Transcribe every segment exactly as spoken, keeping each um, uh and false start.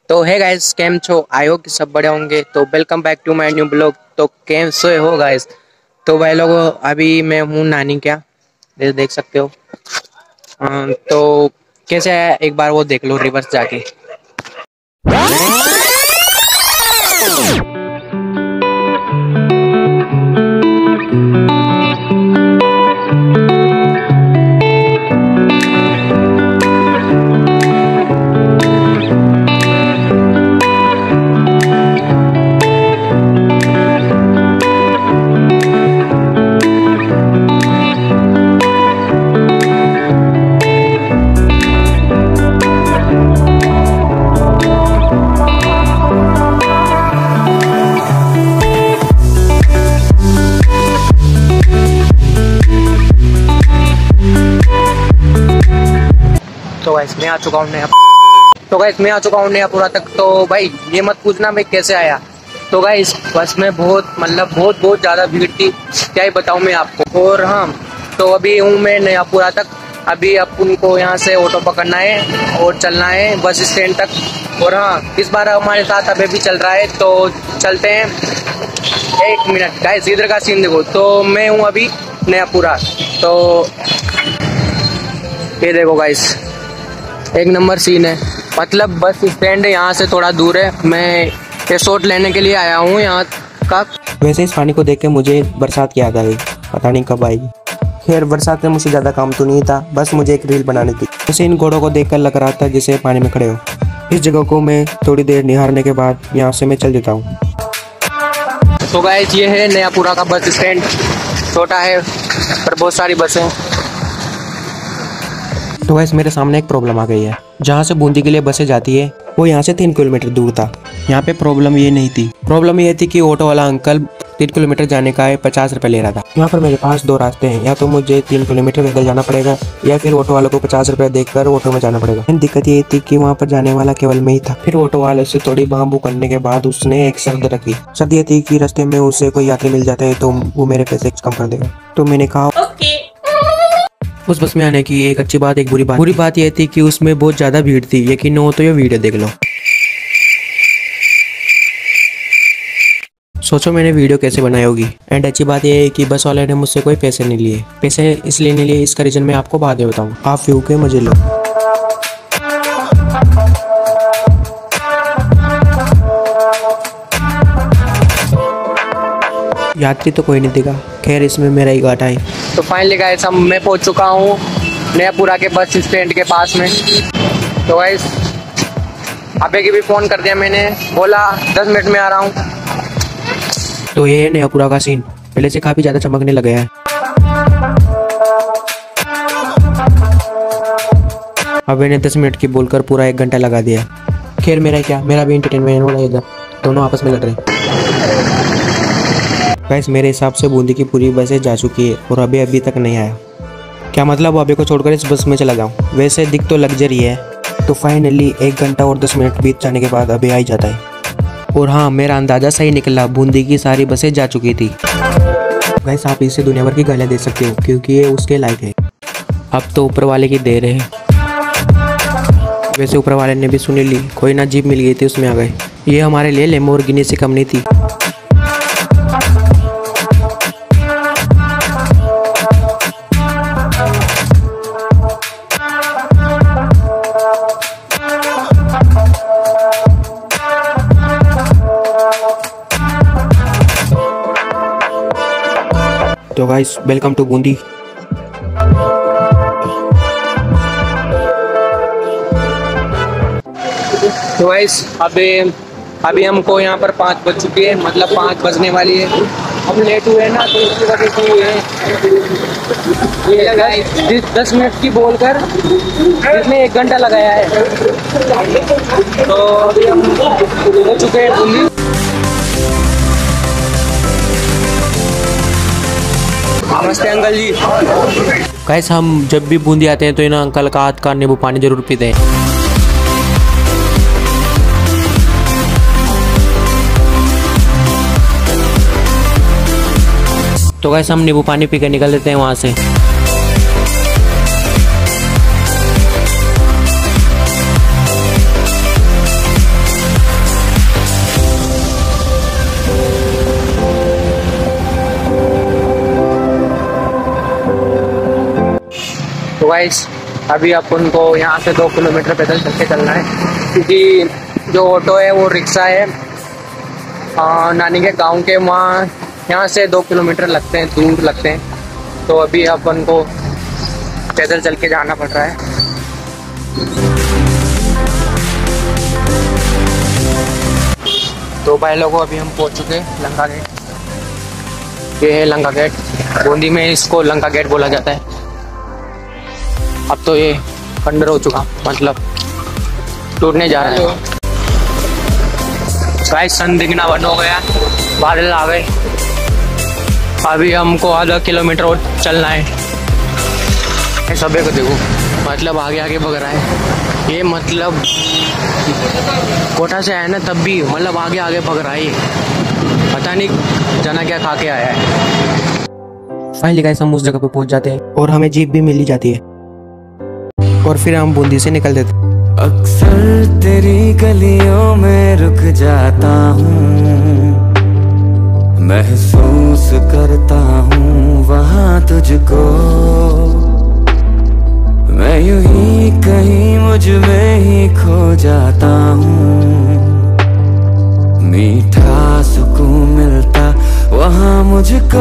तो है गाइस, केम छो, आई होप कि सब बड़े होंगे। तो welcome back to my new blog. तो केम सो हो गाइस। तो भाई लोग, अभी मैं हूँ नानी क्या देख, देख सकते हो। आ, तो कैसे है एक बार वो देख लो रिवर्स जाके। तो गाइस मैं आ चुका हूँ नया तो गाइस मैं आ चुका हूँ नयापुरा तक। तो भाई ये मत पूछना मैं कैसे आया। तो गाइस बस में बहुत मतलब बहुत बहुत ज़्यादा भीड़ थी, क्या ही बताऊँ मैं आपको। और हाँ, तो अभी हूँ मैं नयापुरा तक। अभी अपन को यहाँ से ऑटो पकड़ना है और चलना है बस स्टैंड तक। और हाँ, इस बार हमारे साथ अभी भी चल रहा है, तो चलते हैं। एक मिनट गाइस, इधर का सीन देखो। तो मैं हूँ अभी नयापुरा। तो ये देखो गाइस, एक नंबर सीन है। मतलब बस स्टैंड यहाँ से थोड़ा दूर है। मैं ये शॉट लेने के लिए आया हूँ यहाँ का। वैसे इस पानी को देख के मुझे बरसात की याद आ गई, पता नहीं कब आएगी। खैर बरसात में मुझे ज़्यादा काम तो नहीं था, बस मुझे एक रील बनानी थी। वैसे इन घोड़ों को देखकर लग रहा था जैसे पानी में खड़े हो। इस जगह को मैं थोड़ी देर निहारने के बाद यहाँ से मैं चल देता हूँ। तो गाइस ये है नयापुरा का बस स्टैंड। छोटा है पर बहुत सारी बसें। तो गाइस मेरे सामने एक प्रॉब्लम आ गई है। जहाँ से बूंदी के लिए बसें जाती है वो यहाँ से तीन किलोमीटर दूर था। यहाँ पे प्रॉब्लम ये नहीं थी, प्रॉब्लम ये थी कि ऑटो वाला अंकल तीन किलोमीटर जाने का है पचास रुपये ले रहा था। यहाँ पर मेरे पास दो रास्ते हैं, या तो मुझे तीन किलोमीटर पैदल जाना पड़ेगा या फिर ऑटो वाले को पचास रुपये देकर ऑटो में जाना पड़ेगा। दिक्कत ये थी कि वहाँ पर जाने वाला केवल मैं ही था। फिर ऑटो वाले से थोड़ी बाम्बू करने के बाद उसने एक शर्त रखी। शर्त ये थी कि रास्ते में उससे कोई यात्री मिल जाता है तो वो मेरे पैसे कम कर देगा। तो मैंने कहा उस बस में आने की एक अच्छी बात, एक बुरी बात। बुरी बात यह थी कि उसमें बहुत ज्यादा भीड़ थी। यकीन न हो तो ये वीडियो देख लो। सोचो मैंने वीडियो कैसे बनाई होगी। एंड अच्छी बात यह है कि बस वाले ने मुझसे कोई पैसे नहीं लिए। पैसे इसलिए नहीं लिए, इसका रीजन मैं आपको बाद में बताऊँ। आप व्यू के मजे लो। यात्री तो कोई नहीं देगा, खैर इसमें मेरा ही घाटा है। तो फाइनली गाइस हम मैं पहुंच चुका हूँ नयापुरा के बस स्टैंड के पास में। तो गाइस अबे की भी फ़ोन कर दिया मैंने, बोला दस मिनट में आ रहा हूँ। तो ये है नयापुरा का सीन, पहले से काफ़ी ज़्यादा चमकने लगा है। अब मैंने दस मिनट की बोलकर पूरा एक घंटा लगा दिया। खैर मेरा क्या, मेरा भी इंटरटेनमेंट हो रहा है, इधर दोनों आपस में लड़ रहे हैं। गाइस मेरे हिसाब से बूंदी की पूरी बसें जा चुकी है और अभी अभी तक नहीं आया। क्या मतलब अभी को छोड़कर इस बस में चला जाऊँ? वैसे दिख तो लग्जरी है। तो फाइनली एक घंटा और दस मिनट बीत जाने के बाद अभी आ ही जाता है। और हाँ, मेरा अंदाज़ा सही निकला, बूंदी की सारी बसें जा चुकी थी। गाइस आप इसे दुनिया भर की गालियाँ दे सकते हो क्योंकि ये उसके लायक है। अब तो ऊपर वाले की देर है। वैसे ऊपर वाले ने भी सुनी ली, कोई ना जीप मिल गई थी उसमें आ गए। ये हमारे लिए लैम्बोर्गिनी से कम नहीं थी। तो गाइस वेलकम टू बूंदी। तो गाइस अभी अभी हमको यहाँ पर पाँच बज चुकी है, मतलब पाँच बजने वाली है। हम लेट हुए ना तो इसकी वजह से ये गाइस दस मिनट की बोलकर इसमें एक घंटा लगाया है। तो अभी हम हो चुके हैं बूंदी। नमस्ते अंकल जी। गाइस हम जब भी बूंदी आते हैं तो इन अंकल का हाथ का नींबू पानी जरूर पीते हैं। तो गाइस हम नींबू पानी पी के निकल लेते हैं वहाँ से। तो गाइस अभी अपन को यहाँ से दो किलोमीटर पैदल चल के चलना है, क्योंकि जो ऑटो है वो रिक्शा है आ, नानी के गांव के, वहाँ यहाँ से दो किलोमीटर लगते हैं, दूर लगते हैं। तो अभी अपन को पैदल चल के जाना पड़ रहा है। तो भाई लोगों अभी हम पहुँच चुके हैं लंका गेट। ये है लंका गेट, बूंदी में इसको लंका गेट बोला जाता है। अब तो ये खंडर हो चुका, मतलब टूटने जा रहा है। गाइस सन दिखना बंद हो गया, बादल आ गए। अभी हमको आधा किलोमीटर और चलना है। सभी को देखो, मतलब आगे आगे भग रहा है ये, मतलब कोटा से आया ना तब भी मतलब आगे आगे भग रहा है ये, पता नहीं जाना क्या खा के आया है। फाइनली गाइस हम उस जगह पे पहुंच जाते हैं और हमें जीप भी मिल ही जाती है और फिर हम बूंदी से निकल देते। अक्सर तेरी गलियों में रुक जाता हूँ, महसूस करता हूँ वहाँ तुझको। मैं यूं ही कहीं मुझ में ही खो जाता हूँ, मीठा सुकून मिलता वहाँ मुझको।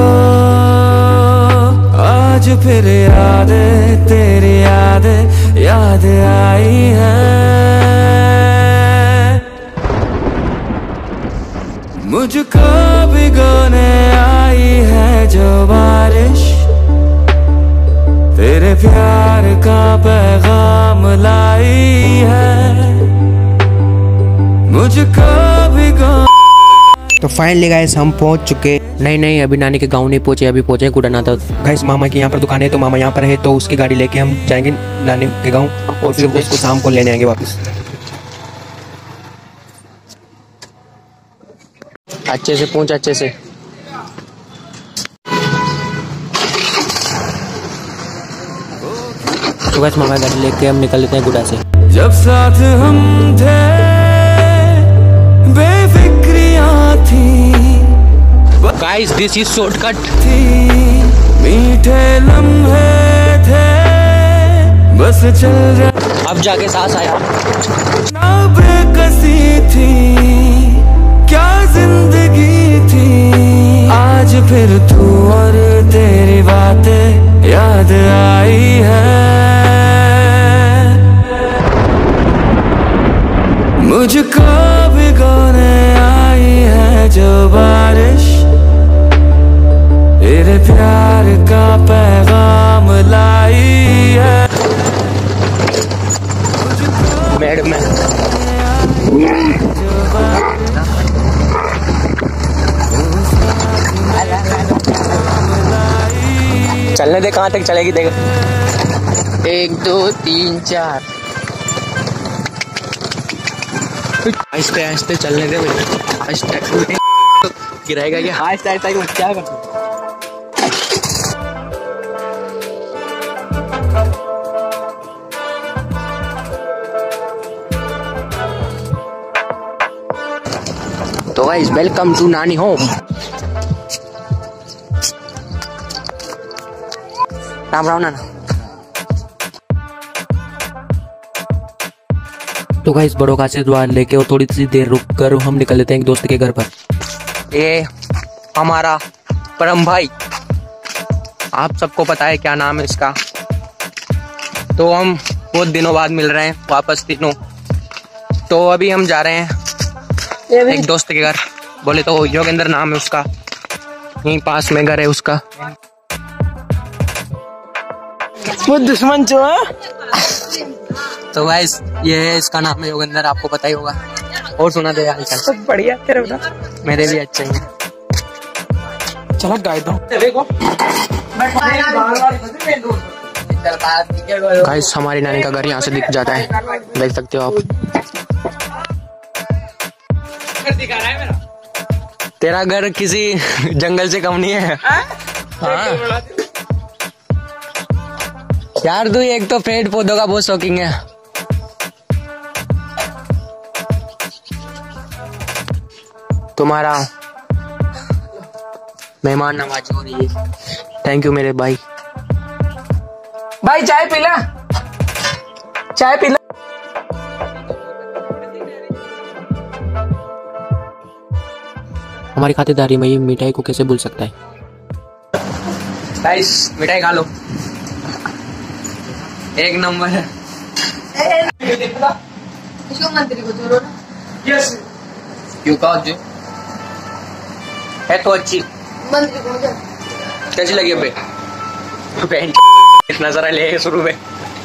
आज फिर याद तेरी याद याद आई है, मुझको भिगोने आई है जो बारिश, तेरे प्यार का पैगाम लाई है, मुझको भिगो। तो फाइनली गाइस हम पहुंच चुके। नहीं नहीं अभी नानी के गांव नहीं पहुंचे, अभी पहुंचे गुड़ानाथ। गाइस मामा की यहाँ पर दुकान है, तो मामा यहाँ पर है, तो उसकी गाड़ी लेके हम जाएंगे नानी के गांव और फिर उसको शाम को लेने आएंगे वापस। अच्छे से पहुंच, अच्छे से। तो गाइस मामा गाड़ी लेके हम निकल लेते हैं गुड़ा से। जब साथ हम थे बेफिक्रियां थी, गाइस दिस इज शॉर्टकट थी मीठे लम्हे थे, बस चल रहा अब जाके सांस आया। ना बेकसी थी क्या जिंदगी थी, आज फिर तू और तेरी बातें याद आई है, मुझको भिगोने आई है जो बारिश, तेरे प्यार का पैगाम लाई है। मेड में चलने दे, कहाँ तक चलेगी देख। एक दो तीन चार, आहिस्ते आहिस्ते चलने दे भाई, आहिस्ते। गिराएगा क्या? आहिस्ते आहिस्ते मत क्या कर। तो guys welcome to Nani home. Ram Ram नाना। तो गाइस बड़ों का आशीर्वाद लेके और थोड़ी सी देर रुक कर हम निकल लेते हैं एक दोस्त के घर पर। ये हमारा परम भाई, आप सबको पता है क्या नाम है इसका। तो हम बहुत दिनों बाद मिल रहे हैं वापस तीनों। तो अभी हम जा रहे हैं एक दोस्त के घर, बोले तो योगेंद्र नाम है उसका, यहीं पास में घर है उसका। वो दुश्मन जो है। तो गाइस ये है, इसका नाम है योगेंद्र, आपको पता ही होगा। और सुना दे यार, सब बढ़िया तेरे बता। मेरे भी अच्छे हैं। चलो गाय दो देखो। गाइस हमारी नानी का घर यहाँ से दिख जाता है, देख सकते हो आप। तेरा घर किसी जंगल से कम नहीं है। हाँ यार, तू एक तो पेड़ पौधों का बहुत शौकीन है। तुम्हारा मेहमान नवाजी हो रही है। थैंक यू मेरे भाई। भाई चाय पीला, चाय पीला। हमारी खातिरदारी में ये मिठाई को कैसे भूल सकता है। गाइस मिठाई खा लो, एक नंबर है। इसको मंत्री को जोड़ो ना। यस क्यों कहा जो है तो अच्छी। मंत्री को जोड़ो। कैसी लगी अबे? बहन इतना सारा ले शुरू में।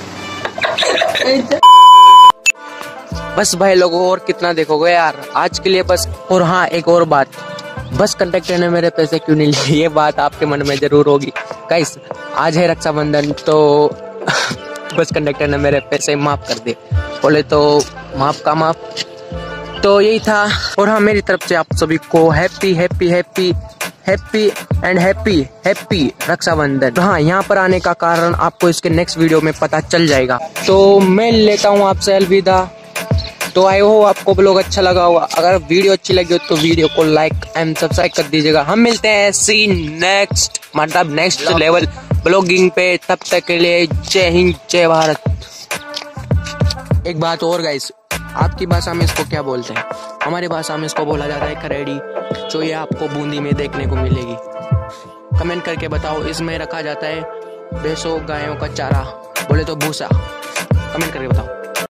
बस भाई लोगों और कितना देखोगे यार, आज के लिए बस। और हाँ एक और बात, बस कंडक्टर ने मेरे पैसे क्यों नहीं लिए, ये बात आपके मन में जरूर होगी। गाइस आज है रक्षाबंधन, तो बस कंडक्टर ने मेरे पैसे माफ कर दिए। बोले तो माफ का माफ। तो यही था। और हाँ मेरी तरफ से आप सभी को happy happy happy happy and happy happy Rakshabandhan. हाँ यहाँ पर आने का कारण आपको इसके नेक्स्ट वीडियो में पता चल जाएगा। तो मैं लेता हूँ आपसे अलविदा। तो आई हो आपको ब्लॉग अच्छा लगा होगा। अगर वीडियो अच्छी लगी हो तो वीडियो को लाइक एंड सब्सक्राइब कर दीजिएगा। हम मिलते हैं सी नेक्स्ट मतलब नेक्स्ट लेवल ब्लॉगिंग पे। तब तक के लिए जय हिंद जय भारत। एक बात और गाइस, आपकी भाषा में इसको क्या बोलते हैं? हमारी भाषा में इसको बोला जाता है खरेड़ी, जो ये आपको बूंदी में देखने को मिलेगी। कमेंट करके बताओ। इसमें रखा जाता है भैंसों गायों का चारा, बोले तो भूसा। कमेंट करके बताओ।